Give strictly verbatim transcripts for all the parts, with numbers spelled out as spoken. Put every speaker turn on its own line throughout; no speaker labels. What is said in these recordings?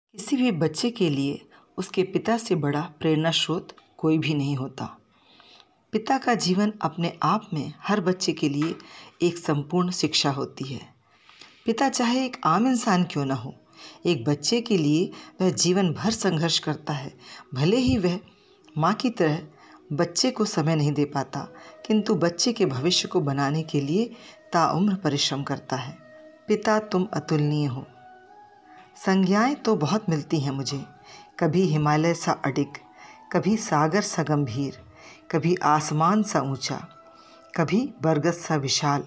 किसी भी बच्चे के लिए उसके पिता से बड़ा प्रेरणा स्रोत कोई भी नहीं होता। पिता का जीवन अपने आप में हर बच्चे के लिए एक संपूर्ण शिक्षा होती है। पिता चाहे एक आम इंसान क्यों न हो, एक बच्चे के लिए वह जीवन भर संघर्ष करता है। भले ही वह माँ की तरह बच्चे को समय नहीं दे पाता, किंतु बच्चे के भविष्य को बनाने के लिए ताउम्र परिश्रम करता है। पिता तुम अतुलनीय हो। संज्ञाएं तो बहुत मिलती हैं मुझे, कभी हिमालय सा अडिग, कभी सागर सा गंभीर, कभी आसमान सा ऊंचा, कभी बरगद सा विशाल,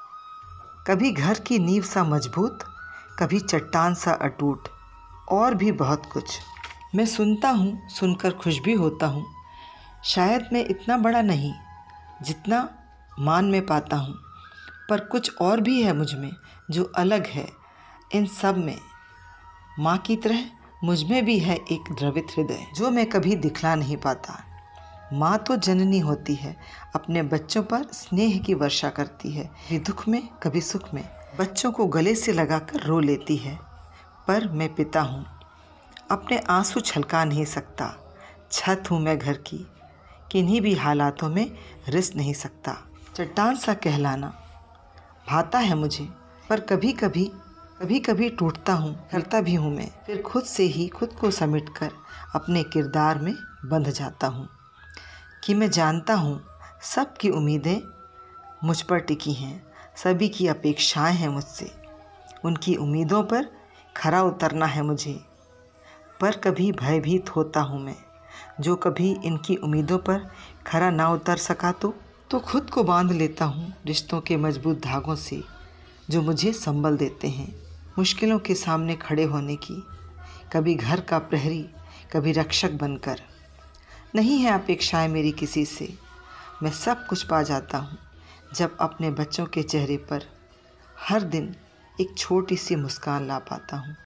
कभी घर की नींव सा मजबूत, कभी चट्टान सा अटूट, और भी बहुत कुछ। मैं सुनता हूँ, सुनकर खुश भी होता हूँ। शायद मैं इतना बड़ा नहीं जितना मान में पाता हूँ, पर कुछ और भी है मुझ में जो अलग है इन सब में। माँ की तरह मुझ में भी है एक द्रवित हृदय जो मैं कभी दिखला नहीं पाता। माँ तो जननी होती है, अपने बच्चों पर स्नेह की वर्षा करती है, कभी दुख में कभी सुख में बच्चों को गले से लगाकर रो लेती है। पर मैं पिता हूँ, अपने आंसू छलका नहीं सकता। छत हूँ मैं घर की, किन्हीं भी हालातों में रिस नहीं सकता। चट्टान सा कहलाना भाता है मुझे, पर कभी कभी कभी कभी टूटता हूँ, करता भी हूँ मैं। फिर खुद से ही खुद को समेटकर अपने किरदार में बंध जाता हूँ कि मैं जानता हूँ सबकी उम्मीदें मुझ पर टिकी हैं, सभी की अपेक्षाएं हैं मुझसे। उनकी उम्मीदों पर खरा उतरना है मुझे। पर कभी भयभीत होता हूँ मैं, जो कभी इनकी उम्मीदों पर खरा ना उतर सका तो तो खुद को बांध लेता हूँ रिश्तों के मजबूत धागों से, जो मुझे संबल देते हैं मुश्किलों के सामने खड़े होने की। कभी घर का प्रहरी, कभी रक्षक बनकर। नहीं है अपेक्षाएं मेरी किसी से, मैं सब कुछ पा जाता हूँ जब अपने बच्चों के चेहरे पर हर दिन एक छोटी सी मुस्कान ला पाता हूँ।